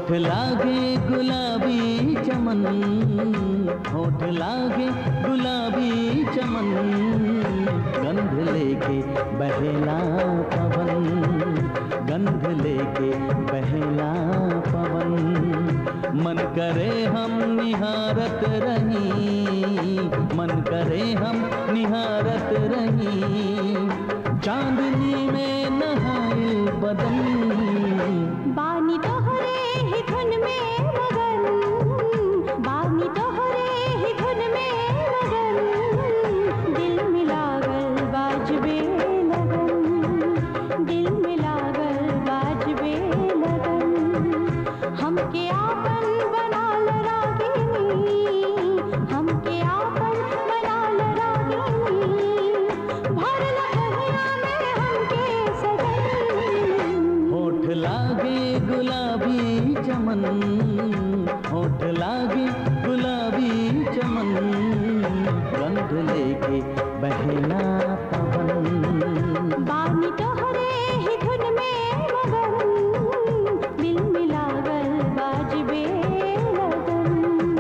होठ लागे गुलाबी चमन, होठ लागे गुलाबी चमन, गंध लेके बहेला पवन, गंध लेके बहेला पवन। मन करे हम निहारत रही, मन करे हम निहारत रही, चांदनी में नहाए बदन। बानी तोहरे ही धुन में मगन, बानी तोहरे ही धुन में मगन, दिल में लागल बाजबे लगन, दिल में लागल बाजबे लगन। हमके आपन बनाल रागिनी, हमके आपन बनाल रागिनी, भरल बहिया में हमके सजन। होठ लागे गुलाबी चमन, होठ लागे गुलाबी चमन, गंध लेके बहेला पवन। बानी तोहरे ही धुन में मगन, दिल में लागल बाजबे लगन।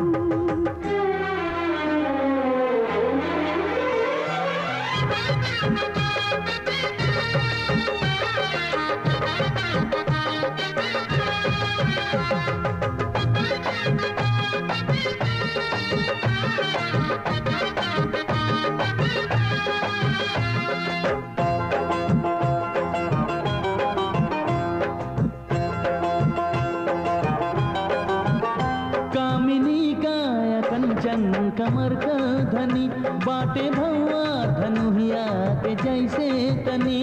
कामिनी काया कंचन कमर का धनी, बाटे भौआ धनुहिया के जैसे तनी।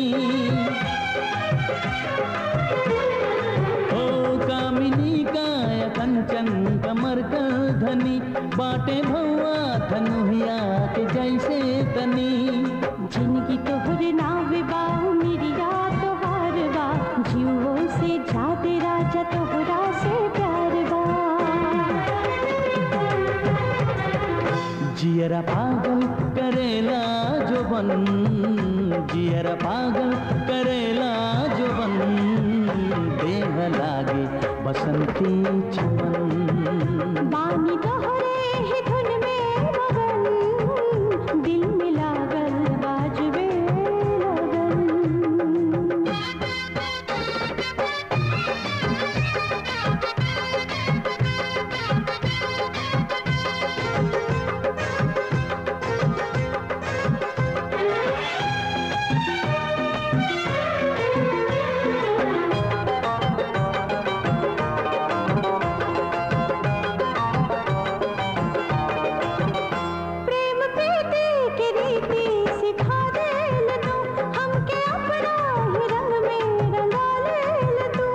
ओ कामिनी काया कंचन कमर का धनी, बाटे भौआ धनुहिया के जैसे तनी। जिंदगी तोहर नावे बा, मिरिया तोहार बा, जीवो से जाते राजा तोहरा से प्यार बा। जियरा पागल करेला जो बन, जियरा पागल करेला जो बन, देह लागे बसंती चमन। बानी तोहरे ही धुन में मगन, दिल में लागल बाजबे लगन। प्रेम प्रीति की रीति सिखा देल तू, हमके अपना ही रंग में रंगा लेल तू।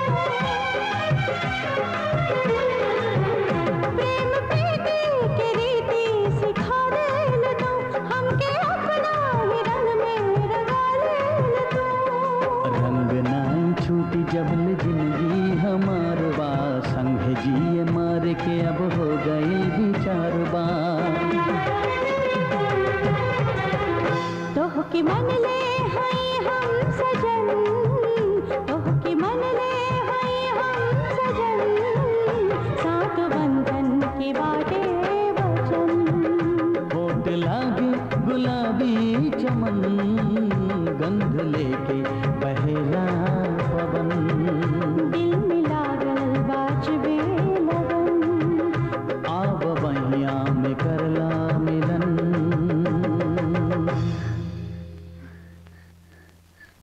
प्रेम प्रीति की रीति सिखा देल तू, हमके अपना ही रंग में रंगा लेल तू। रंग नाई छूटी जबल जिंदगी हमार बा, संग जिए मार के अब हो गई विचार बा। तोह के मन ले हई हम सजन,